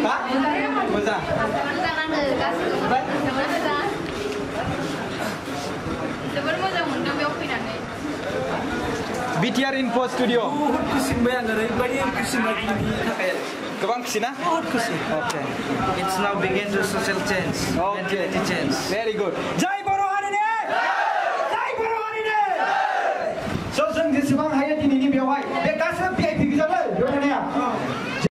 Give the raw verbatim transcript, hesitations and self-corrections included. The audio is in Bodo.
Ha? Moजां मोजां नांदो गासिबो मोजां जोबोर मोजां मोनदों बेयाव फैनानै B T R Info Studio बहुत खुसि मोनबाय आं ओरैबायदि खुसि मोनबाय दिनैनि थाखाय गोबां खुसि ना बहुत खुसि Okay It's now begin to social change Okay mentality change Very good Jai